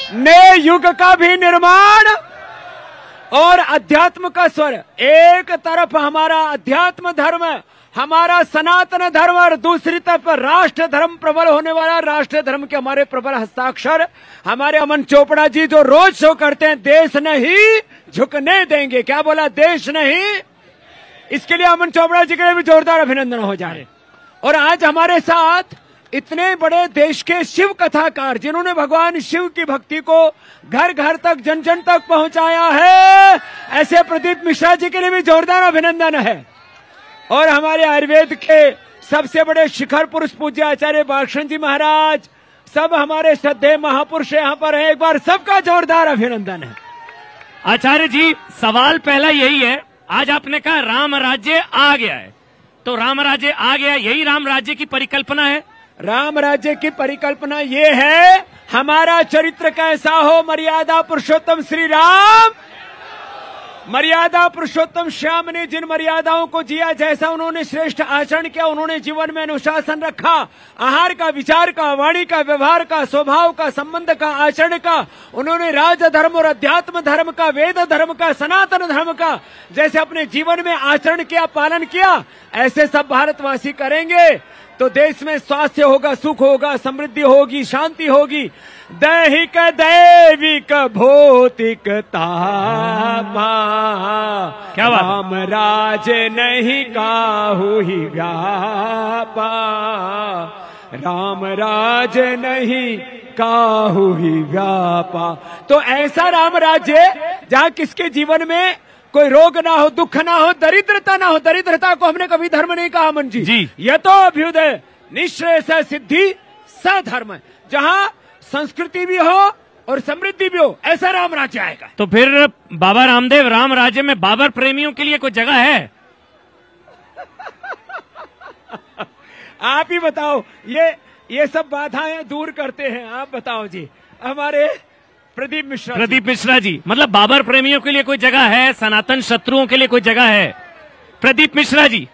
नए युग का भी निर्माण और अध्यात्म का स्वर। एक तरफ हमारा अध्यात्म धर्म, हमारा सनातन धर्म, और दूसरी तरफ राष्ट्र धर्म प्रबल होने वाला, राष्ट्र धर्म के हमारे प्रबल हस्ताक्षर हमारे अमन चोपड़ा जी जो रोज शो करते हैं, देश नहीं झुकने देंगे। क्या बोला? देश नहीं। इसके लिए अमन चोपड़ा जी के लिए भी जोरदार अभिनंदन हो जाए। और आज हमारे साथ इतने बड़े देश के शिव कथाकार जिन्होंने भगवान शिव की भक्ति को घर घर तक, जन जन तक पहुंचाया है, ऐसे प्रदीप मिश्रा जी के लिए भी जोरदार अभिनंदन है। और हमारे आयुर्वेद के सबसे बड़े शिखर पुरुष पूज्य आचार्य बालकृष्ण जी महाराज, सब हमारे श्रद्धेय महापुरुष यहाँ पर है। एक बार सबका जोरदार अभिनंदन है। आचार्य जी, सवाल पहला यही है, आज आपने कहा राम राज्य आ गया है, तो राम राज्य आ गया, यही राम राज्य की परिकल्पना है? राम राज्य की परिकल्पना ये है, हमारा चरित्र कैसा हो, मर्यादा पुरुषोत्तम श्री राम, मर्यादा पुरुषोत्तम श्याम ने जिन मर्यादाओं को जिया, जैसा उन्होंने श्रेष्ठ आचरण किया, उन्होंने जीवन में अनुशासन रखा, आहार का, विचार का, वाणी का, व्यवहार का, स्वभाव का, संबंध का, आचरण का, उन्होंने राज धर्म और अध्यात्म धर्म का, वेद धर्म का, सनातन धर्म का जैसे अपने जीवन में आचरण किया, पालन किया, ऐसे सब भारतवासी करेंगे तो देश में स्वास्थ्य होगा, सुख होगा, समृद्धि होगी, शांति होगी। दैहिक दैविक भौतिक तापा, क्या बात? राम राज नहीं काहू ही व्यापा, राम राज नहीं काहू ही व्यापा। तो ऐसा राम राज्य जहाँ किसके जीवन में कोई रोग ना हो, दुख ना हो, दरिद्रता ना हो। दरिद्रता को हमने कभी धर्म नहीं कहा अमन जी। यह तो अभ्युदय निश्रेयस सिद्धि सधर्म, जहाँ संस्कृति भी हो और समृद्धि भी हो, ऐसा राम राज्य आएगा। तो फिर बाबा रामदेव, राम राज्य में बाबर प्रेमियों के लिए कोई जगह है? आप ही बताओ, ये सब बाधाएं दूर करते हैं, आप बताओ जी। हमारे प्रदीप मिश्रा जी, मतलब बाबर प्रेमियों के लिए कोई जगह है, सनातन शत्रुओं के लिए कोई जगह है? प्रदीप मिश्रा जी।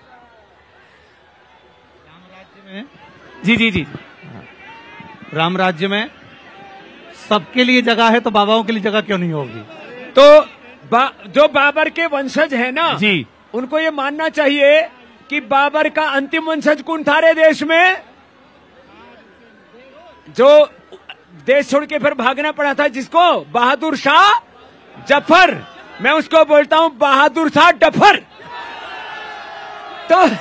राम राज्य में, जी, राम राज्य में सबके लिए जगह है, तो बाबाओं के लिए जगह क्यों नहीं होगी? तो जो बाबर के वंशज है ना जी, उनको ये मानना चाहिए कि बाबर का अंतिम वंशज कौन था रे देश में, जो देश छोड़ के फिर भागना पड़ा था, जिसको? बहादुर शाह जफर। मैं उसको बोलता हूं बहादुर शाह डफर। तो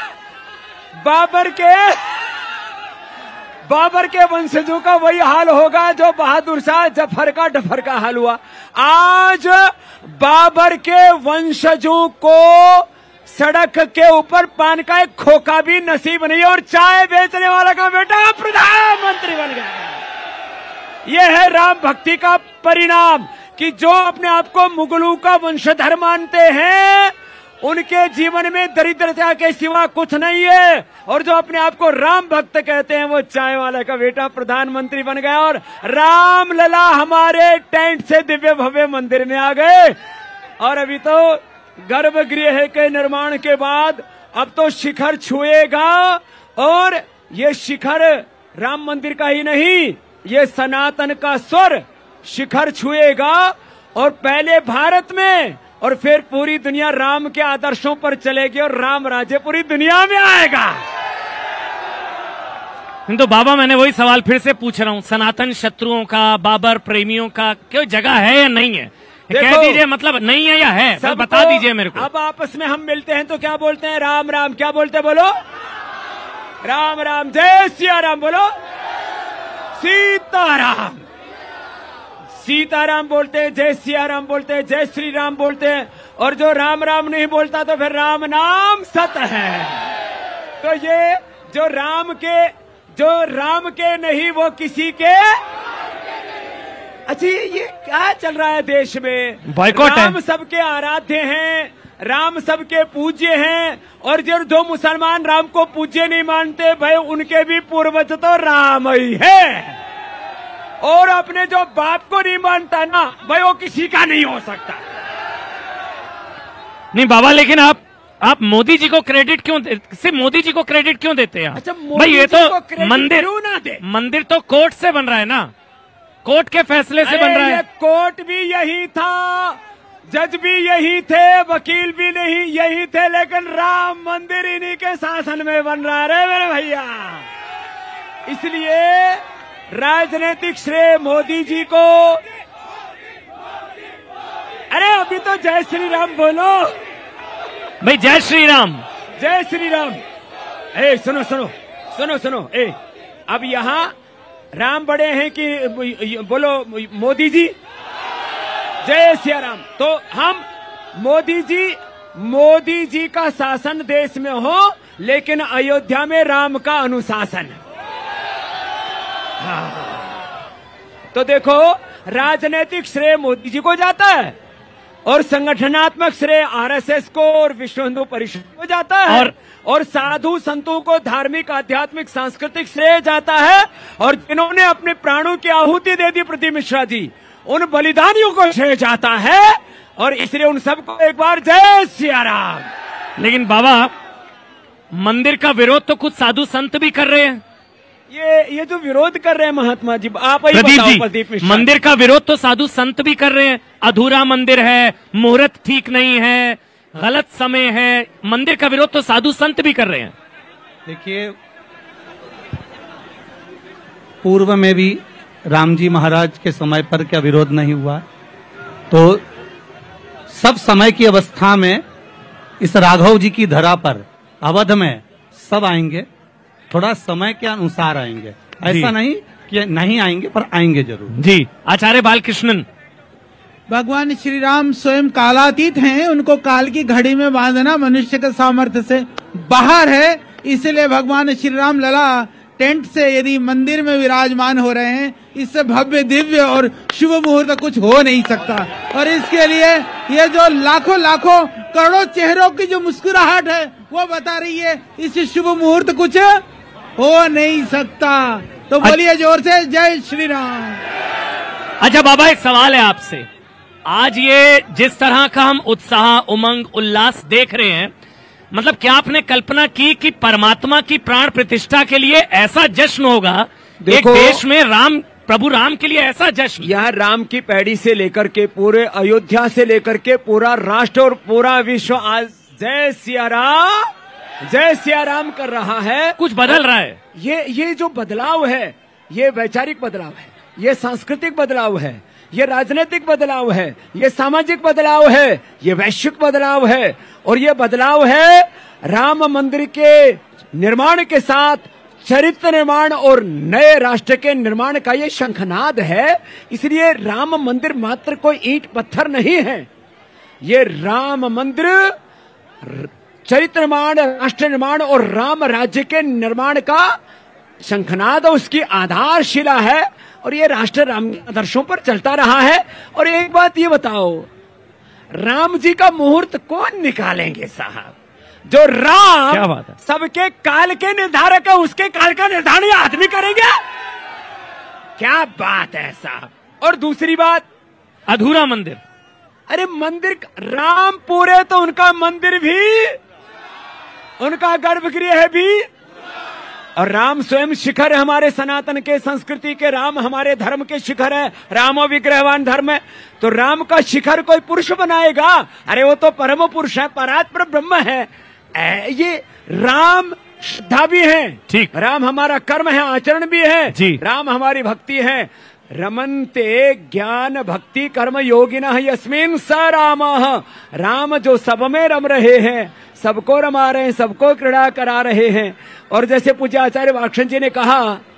बाबर के वंशजों का वही हाल होगा जो बहादुर शाह जफर का डफर का हाल हुआ। आज बाबर के वंशजों को सड़क के ऊपर पान का एक खोखा भी नसीब नहीं, और चाय बेचने वाला का बेटा प्रधानमंत्री बन गया। यह है राम भक्ति का परिणाम कि जो अपने आप को मुगलों का वंशधर मानते हैं, उनके जीवन में दरिद्रता के सिवा कुछ नहीं है, और जो अपने आप को राम भक्त कहते हैं, वो चाय वाला का बेटा प्रधानमंत्री बन गया। और राम लला हमारे टेंट से दिव्य भव्य मंदिर में आ गए। और अभी तो गर्भगृह के निर्माण के बाद अब तो शिखर छुएगा, और ये शिखर राम मंदिर का ही नहीं, ये सनातन का स्वर शिखर छुएगा, और पहले भारत में और फिर पूरी दुनिया राम के आदर्शों पर चलेगी, और राम राज्य पूरी दुनिया में आएगा। तो बाबा, मैंने वही सवाल फिर से पूछ रहा हूँ, सनातन शत्रुओं का, बाबर प्रेमियों का क्यों जगह है या नहीं है? कह दीजिए, मतलब नहीं है या है, सब बता दीजिए मेरे को। अब आपस में हम मिलते हैं तो क्या बोलते हैं? राम राम। क्या बोलते? बोलो राम राम। जय सिया राम। बोलो सीताराम। सीताराम बोलते हैं, जय सिया राम बोलते हैं, जय श्री राम बोलते हैं। और जो राम राम नहीं बोलता तो फिर राम नाम सत है। तो ये जो राम के नहीं वो किसी के। अच्छा, ये क्या चल रहा है देश में? बॉयकॉट है। राम सबके आराध्य हैं, राम सबके पूज्य हैं, और जो मुसलमान राम को पूज्य नहीं मानते, भाई उनके भी पूर्वज तो राम ही है। और अपने जो बाप को नहीं मानता ना, भाई वो किसी का नहीं हो सकता। नहीं बाबा, लेकिन आप मोदी जी को क्रेडिट क्यों, सिर्फ मोदी जी को क्रेडिट क्यों देते हैं? अच्छा, भाई ये तो मंदिर क्यों ना दे? मंदिर तो कोर्ट से बन रहा है ना। कोर्ट के फैसले से बन रहा है। कोर्ट भी यही था, जज भी यही थे, वकील भी नहीं यही थे, लेकिन राम मंदिर इन्हीं के शासन में बन रहा है मेरे भैया। इसलिए राजनीतिक श्रेय मोदी जी को। अरे अभी तो जय श्री राम बोलो भाई, जय श्री राम, जय श्री राम। ए सुनो सुनो सुनो सुनो, ए अब यहाँ राम बड़े हैं कि बोलो मोदी जी, जय सिया राम। तो हम मोदी जी का शासन देश में हो, लेकिन अयोध्या में राम का अनुशासन। तो देखो, राजनीतिक श्रेय मोदी जी को जाता है और संगठनात्मक श्रेय आरएसएस को और विश्व हिंदू परिषद को जाता है, और साधु संतों को धार्मिक, आध्यात्मिक, सांस्कृतिक श्रेय जाता है, और जिन्होंने अपने प्राणों की आहुति दे दी, प्रदीप मिश्रा जी, उन बलिदानियों को श्रेय जाता है। और इसलिए उन सबको एक बार जय सिया राम। लेकिन बाबा, मंदिर का विरोध तो कुछ साधु संत भी कर रहे हैं। ये जो विरोध कर रहे हैं महात्मा जी, आप ही प्रदीप बताओ, जी, प्रदीप मिश्रा, मंदिर का विरोध तो साधु संत भी कर रहे हैं। अधूरा मंदिर है, मुहूर्त ठीक नहीं है, गलत समय है, मंदिर का विरोध तो साधु संत भी कर रहे हैं। देखिए, पूर्व में भी राम जी महाराज के समय पर क्या विरोध नहीं हुआ? तो सब समय की अवस्था में इस राघव जी की धरा पर अवध में सब आएंगे, थोड़ा समय के अनुसार आएंगे, ऐसा नहीं कि नहीं आएंगे, पर आएंगे जरूर। जी, आचार्य बालकृष्णन। भगवान श्री राम स्वयं कालातीत हैं, उनको काल की घड़ी में बांधना मनुष्य के सामर्थ्य से बाहर है। इसलिए भगवान श्री राम लला टेंट से यदि मंदिर में विराजमान हो रहे हैं, इससे भव्य, दिव्य और शुभ मुहूर्त कुछ हो नहीं सकता। और इसके लिए ये जो लाखों लाखों करोड़ों चेहरों की जो मुस्कुराहट है, वो बता रही है इस शुभ मुहूर्त कुछ हो नहीं सकता। तो बोलिए जोर से जय श्री राम। अच्छा बाबा, एक सवाल है आपसे। आज ये जिस तरह का हम उत्साह, उमंग, उल्लास देख रहे हैं, मतलब क्या आपने कल्पना की कि परमात्मा की प्राण प्रतिष्ठा के लिए ऐसा जश्न होगा एक देश में? प्रभु राम के लिए ऐसा जश्न। यह राम की पैड़ी से लेकर के पूरे अयोध्या से लेकर के पूरा राष्ट्र और पूरा विश्व आज जय सिया राम, जय सिया राम कर रहा है। कुछ बदल रहा है। ये जो बदलाव है, ये वैचारिक बदलाव है, ये सांस्कृतिक बदलाव है, ये राजनीतिक बदलाव है, ये सामाजिक बदलाव है, ये वैश्विक बदलाव है। और ये बदलाव है राम मंदिर के निर्माण के साथ चरित्र निर्माण और नए राष्ट्र के निर्माण का ये शंखनाद है। इसलिए राम मंदिर मात्र कोई ईंट पत्थर नहीं है, ये राम मंदिर चरित्र निर्माण, राष्ट्र निर्माण और राम राज्य के निर्माण का शंखनाद और उसकी आधारशिला है। और ये राष्ट्र राम आदर्शों पर चलता रहा है। और एक बात ये बताओ, राम जी का मुहूर्त कौन निकालेंगे साहब? जो राम, क्या बात है, सबके काल के निर्धारक है, उसके काल का निर्धारण ये आदमी करेंगे? क्या बात है साहब। और दूसरी बात, अधूरा मंदिर। अरे मंदिर राम पूरे तो उनका मंदिर भी, उनका गर्भगृह भी, और राम स्वयं शिखर है हमारे सनातन के संस्कृति के। राम हमारे धर्म के शिखर है, रामो विग्रहवान धर्म है। तो राम का शिखर कोई पुरुष बनाएगा? अरे वो तो परम पुरुष है, परात्पर ब्रह्म है। ये राम श्रद्धा भी है, ठीक, राम हमारा कर्म है, आचरण भी है जी, राम हमारी भक्ति है। रमन्ते ज्ञान भक्ति कर्म योगिनः यस्मिन् स रामः। राम जो सब में रम रहे हैं, सबको रमा रहे हैं, सबको क्रीड़ा करा रहे हैं। और जैसे पूज्य आचार्य बालकृष्ण जी ने कहा,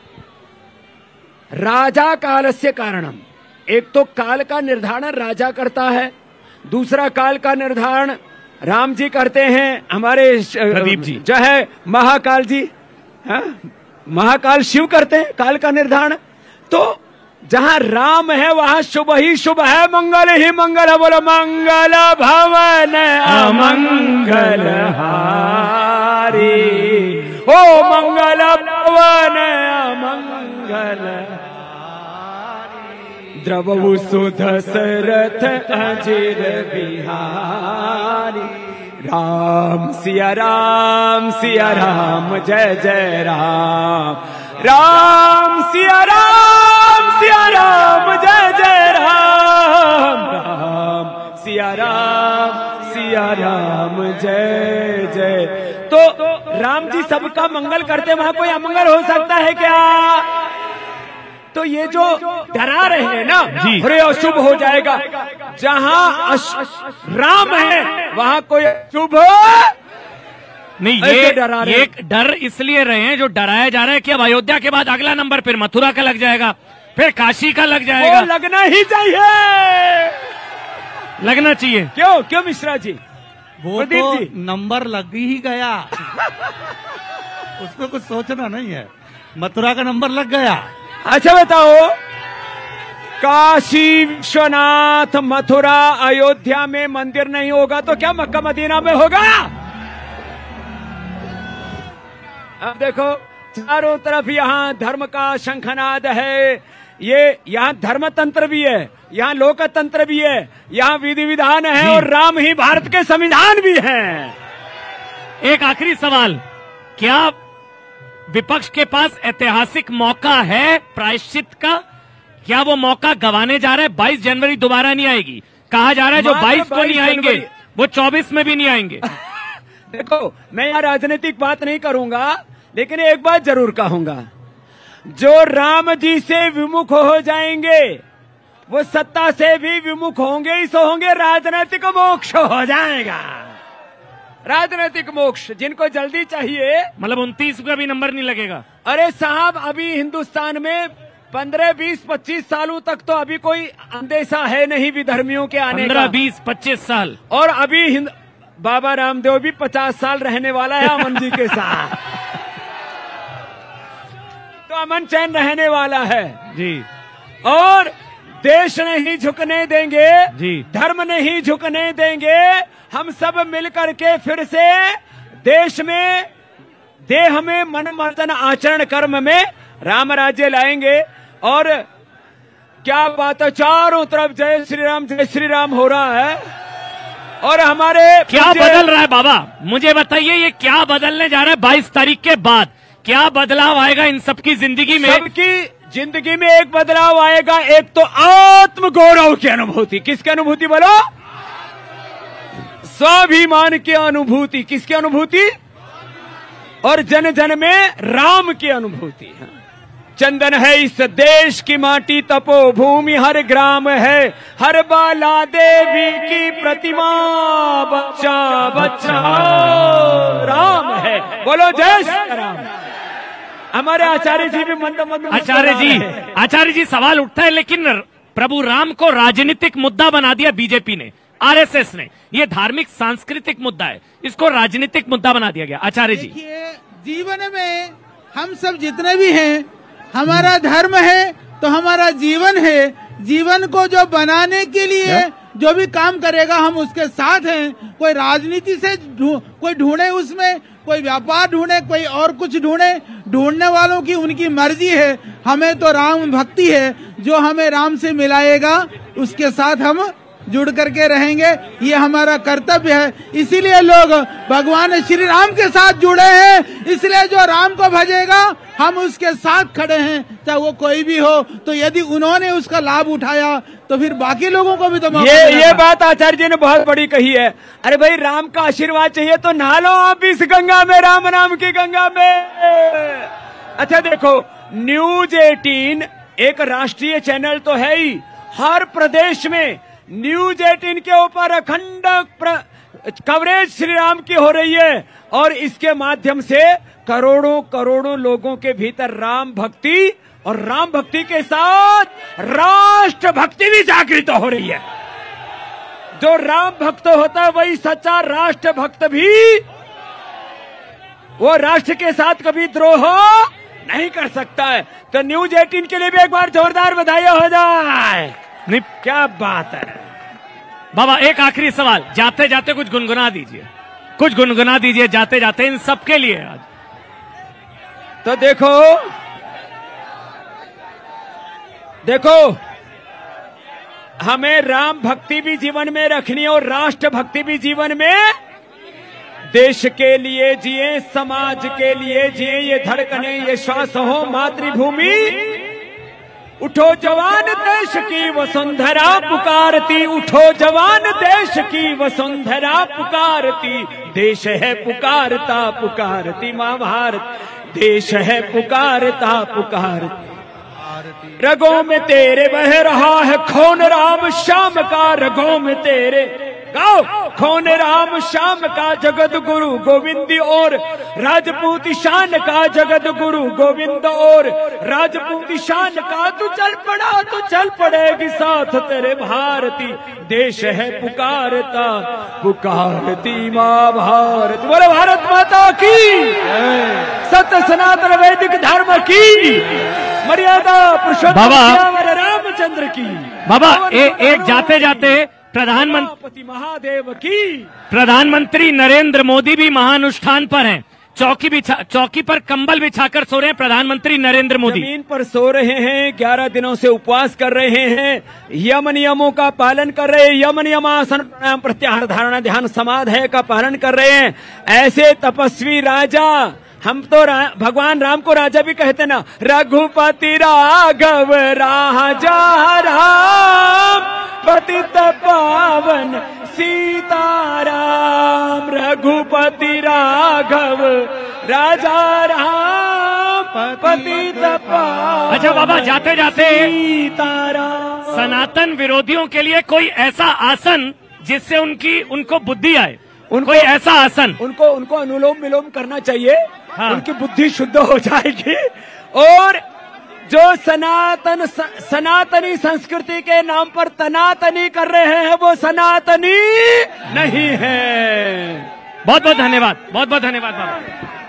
राजा कालस्य कारणम। एक तो काल का निर्धारण राजा करता है, दूसरा काल का निर्धारण राम जी करते हैं, हमारे प्रदीप जी जो है महाकाल जी, महाकाल शिव करते हैं काल का निर्धारण। तो जहां राम है वहां शुभ ही शुभ है, मंगल ही मंगल है। बोलो मंगल भवन अमंगल हारी, ओ मंगल भवन अमंगल हारी, द्रवहु सुध सरथ अजिर बिहारी। राम सिया राम, सिया राम, जय जय राम, राम सिया राम, सिया राम जय जय राम, राम सिया राम जय जय। तो राम जी सबका मंगल करते, वहां कोई अमंगल हो सकता है क्या? तो ये जो डरा रहे हैं ना, अरे अशुभ हो जाएगा, जहां राम है वहां कोई अशुभ नहीं। ये डर इसलिए रहे हैं, जो डराया जा रहा है कि अब अयोध्या के बाद अगला नंबर फिर मथुरा का लग जाएगा, फिर काशी का लग जाएगा। वो लगना ही चाहिए, लगना चाहिए। क्यों मिश्रा जी? वो तो नंबर लग ही गया उसमें कुछ सोचना नहीं है, मथुरा का नंबर लग गया। अच्छा बताओ, काशी विश्वनाथ मथुरा अयोध्या में मंदिर नहीं होगा तो क्या मक्का मदीना में होगा? अब देखो चारों तरफ यहाँ धर्म का शंखनाद है, ये यहाँ धर्म तंत्र भी है, यहाँ लोकतंत्र भी है, यहाँ विधि विधान है और राम ही भारत के संविधान भी हैं। एक आखिरी सवाल, क्या विपक्ष के पास ऐतिहासिक मौका है प्रायश्चित का? क्या वो मौका गंवाने जा रहा है? 22 जनवरी दोबारा नहीं आएगी, कहा जा रहा है जो 22 को नहीं आएंगे वो 24 में भी नहीं आएंगे। देखो मैं यहाँ राजनीतिक बात नहीं करूंगा, लेकिन एक बात जरूर कहूंगा, जो राम जी से विमुख हो जाएंगे वो सत्ता से भी विमुख होंगे ही सो होंगे, राजनीतिक मोक्ष हो जाएगा। राजनीतिक मोक्ष जिनको जल्दी चाहिए, मतलब 29 का भी नंबर नहीं लगेगा। अरे साहब अभी हिंदुस्तान में 15, 20, 25 सालों तक तो अभी कोई अंदेशा है नहीं विधर्मियों के आने का। 15, 20, 25 साल। और अभी बाबा रामदेव भी 50 साल रहने वाला है अमन जी के साथ तो अमन चैन रहने वाला है जी। और देश नहीं झुकने देंगे जी, धर्म नहीं झुकने देंगे। हम सब मिलकर के फिर से देश में देह में मन मर्दन आचरण कर्म में राम राज्य लाएंगे। और क्या बात है, चारों तरफ जय श्री राम हो रहा है। और हमारे क्या बदल रहा है बाबा, मुझे बताइए ये क्या बदलने जा रहा है 22 तारीख के बाद? क्या बदलाव आएगा इन सबकी जिंदगी में? सबकी जिंदगी में एक बदलाव आएगा, एक तो आत्म गौरव की अनुभूति। किसकी अनुभूति बोलो? स्वाभिमान की अनुभूति। किसकी अनुभूति? और जन जन में राम की अनुभूति है। चंदन है इस देश की माटी, तपोभूमि हर ग्राम है, हर बाला देवी की प्रतिमा, बच्चा बच्चा राम है। बोलो जय श्री राम। हमारे आचार्य जी भी मंद मंद आचार्य जी सवाल उठता है, लेकिन प्रभु राम को राजनीतिक मुद्दा बना दिया बीजेपी ने, आरएसएस ने। ये धार्मिक सांस्कृतिक मुद्दा है, इसको राजनीतिक मुद्दा बना दिया गया। आचार्य जी, जीवन में हम सब जितने भी हैं, हमारा धर्म है तो हमारा जीवन है। जीवन को जो बनाने के लिए जो भी काम करेगा हम उसके साथ हैं। कोई राजनीति से कोई ढूंढे, उसमें कोई व्यापार ढूंढे, कोई और कुछ ढूंढे, ढूंढने वालों की उनकी मर्जी है। हमें तो राम भक्ति है, जो हमें राम से मिलाएगा उसके साथ हम जुड़ करके रहेंगे, ये हमारा कर्तव्य है। इसीलिए लोग भगवान श्री राम के साथ जुड़े हैं। इसलिए जो राम को भजेगा हम उसके साथ खड़े हैं, चाहे वो कोई भी हो। तो यदि उन्होंने उसका लाभ उठाया तो फिर बाकी लोगों को भी तो ये बात आचार्य जी ने बहुत बड़ी कही है। अरे भाई राम का आशीर्वाद चाहिए तो नहा लो आप इस गंगा में, राम नाम की गंगा में। अच्छा देखो, न्यूज 18 एक राष्ट्रीय चैनल तो है ही, हर प्रदेश में न्यूज 18 के ऊपर अखंड कवरेज श्री राम की हो रही है। और इसके माध्यम से करोड़ों करोड़ों लोगों के भीतर राम भक्ति और राम भक्ति के साथ राष्ट्र भक्ति भी जागृत हो रही है। जो राम भक्त होता है वही सच्चा राष्ट्र भक्त भी, वो राष्ट्र के साथ कभी द्रोह नहीं कर सकता है। तो न्यूज 18 के लिए भी एक बार जोरदार बधाई हो जाए। नहीं क्या बात है बाबा। एक आखिरी सवाल, जाते जाते कुछ गुनगुना दीजिए, कुछ गुनगुना दीजिए जाते जाते इन सबके लिए आज। तो देखो हमें राम भक्ति भी जीवन में रखनी है और राष्ट्र भक्ति भी जीवन में। देश के लिए जिए, समाज के लिए जिए, ये धड़कने ये श्वास हो मातृभूमि उठो जवान देश की वसुंधरा पुकारती, उठो जवान देश की वसुंधरा पुकारती, देश है पुकारता पुकारती माँ भारत, देश है पुकारता पुकारती। रगों में तेरे बह रहा है खून राम श्याम का, रगों में तेरे गाओ खून राम श्याम का, जगत गुरु गोविंद और राजपूत शान का, जगत गुरु गोविंद और राजपूत शान का। तू चल पड़ा तो चल पड़ेगी साथ तेरे भारती, देश है पुकारता पुकारती माँ भारत। बोले भारत माता की, सत्य सनातन वैदिक धर्म की, मर्यादा पुरुषोत्तम रामचंद्र की। बाबा एक जाते जाते प्रधानमंत्री महादेव की, प्रधानमंत्री नरेंद्र मोदी भी महानुष्ठान पर हैं। चौकी पर कंबल बिछाकर सो रहे हैं प्रधानमंत्री नरेंद्र मोदी। जमीन पर सो रहे हैं, 11 दिनों से उपवास कर रहे हैं, यम नियमों का पालन कर रहे हैं, यम नियमासन प्राणायाम प्रत्याहार धारणा ध्यान समाधि का पालन कर रहे हैं। ऐसे तपस्वी राजा, हम तो भगवान राम को राजा भी कहते ना, रघुपति राघव राजा राम, पतित पावन सीताराम, रघुपति राघव राजा राम, पतित पावन। अच्छा बाबा, जाते जाते सीताराम। सनातन विरोधियों के लिए कोई ऐसा आसन जिससे उनको बुद्धि आए, कोई ऐसा आसन उनको अनुलोम विलोम करना चाहिए। हाँ। उनकी बुद्धि शुद्ध हो जाएगी। और जो सनातनी संस्कृति के नाम पर तनातनी कर रहे हैं, वो सनातनी नहीं है। बहुत बहुत धन्यवाद, बहुत बहुत धन्यवाद बाबा।